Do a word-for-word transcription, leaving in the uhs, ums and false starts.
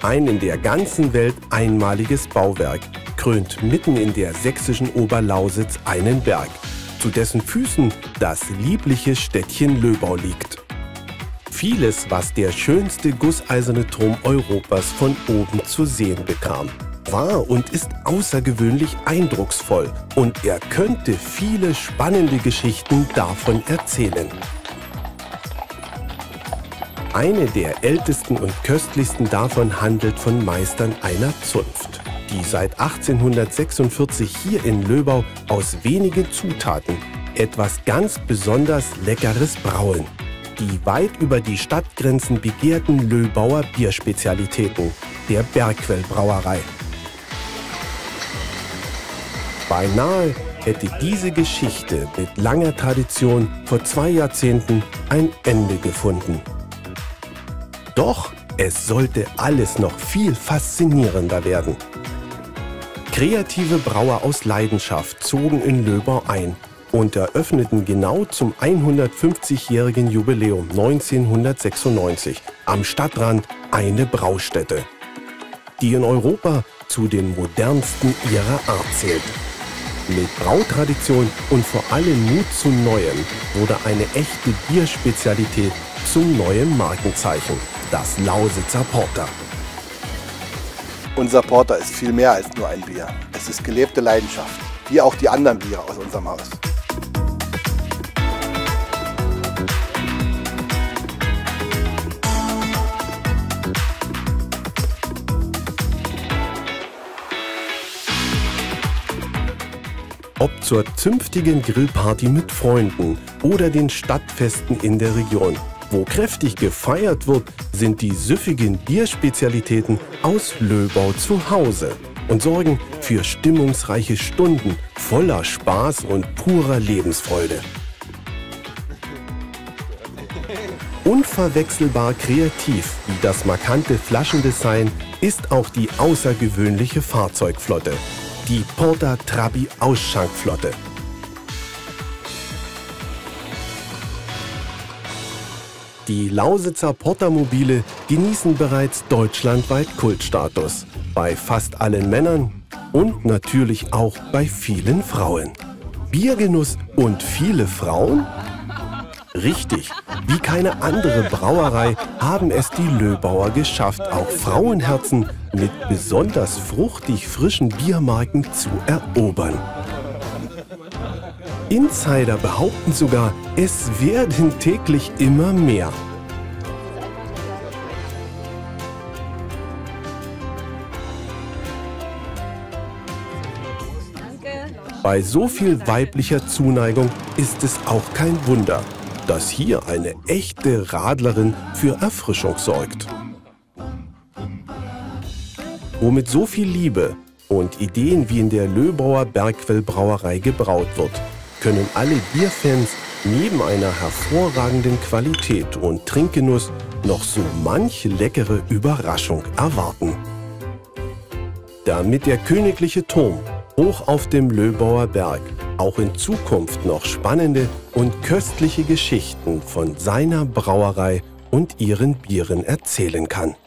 Ein in der ganzen Welt einmaliges Bauwerk krönt mitten in der sächsischen Oberlausitz einen Berg, zu dessen Füßen das liebliche Städtchen Löbau liegt. Vieles, was der schönste gusseiserne Turm Europas von oben zu sehen bekam, war und ist außergewöhnlich eindrucksvoll, und er könnte viele spannende Geschichten davon erzählen. Eine der ältesten und köstlichsten davon handelt von Meistern einer Zunft, die seit achtzehnhundertsechsundvierzig hier in Löbau aus wenigen Zutaten etwas ganz besonders Leckeres brauen. Die weit über die Stadtgrenzen begehrten Löbauer Bierspezialitäten, der Bergquell Brauerei. Beinahe hätte diese Geschichte mit langer Tradition vor zwei Jahrzehnten ein Ende gefunden. Doch es sollte alles noch viel faszinierender werden. Kreative Brauer aus Leidenschaft zogen in Löbau ein und eröffneten genau zum hundertfünfzigjährigen Jubiläum neunzehnhundertsechsundneunzig am Stadtrand eine Braustätte, die in Europa zu den modernsten ihrer Art zählt. Mit Brautradition und vor allem Mut zu Neuem wurde eine echte Bierspezialität zum neuen Markenzeichen, das Lausitzer Porter. Unser Porter ist viel mehr als nur ein Bier. Es ist gelebte Leidenschaft, wie auch die anderen Biere aus unserem Haus. Ob zur zünftigen Grillparty mit Freunden oder den Stadtfesten in der Region. Wo kräftig gefeiert wird, sind die süffigen Bierspezialitäten aus Löbau zu Hause und sorgen für stimmungsreiche Stunden voller Spaß und purer Lebensfreude. Unverwechselbar kreativ wie das markante Flaschendesign ist auch die außergewöhnliche Fahrzeugflotte, die Porter Trabi Ausschankflotte. Die Lausitzer Portermobile genießen bereits deutschlandweit Kultstatus, bei fast allen Männern und natürlich auch bei vielen Frauen. Biergenuss und viele Frauen? Richtig, wie keine andere Brauerei haben es die Löbauer geschafft, auch Frauenherzen mit besonders fruchtig frischen Biermarken zu erobern. Insider behaupten sogar, es werden täglich immer mehr. Bei so viel weiblicher Zuneigung ist es auch kein Wunder, dass hier eine echte Radlerin für Erfrischung sorgt. Wo mit so viel Liebe und Ideen wie in der Löbauer Bergquell Brauerei gebraut wird, können alle Bierfans neben einer hervorragenden Qualität und Trinkgenuss noch so manche leckere Überraschung erwarten. Damit der königliche Turm hoch auf dem Löbauer Berg auch in Zukunft noch spannende und köstliche Geschichten von seiner Brauerei und ihren Bieren erzählen kann.